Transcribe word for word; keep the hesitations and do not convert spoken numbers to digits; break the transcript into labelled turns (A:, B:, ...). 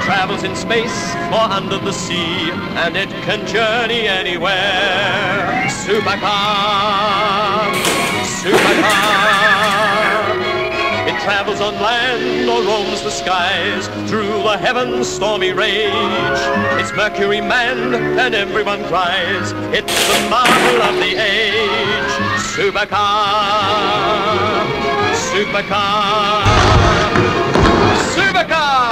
A: travels in space or under the sea, and it can journey anywhere. Supercar, supercar. It travels on land or roams the skies, through the heavens' stormy rage. It's Mercury manned and everyone cries, it's the marvel of the age. Supercar, supercar, supercar.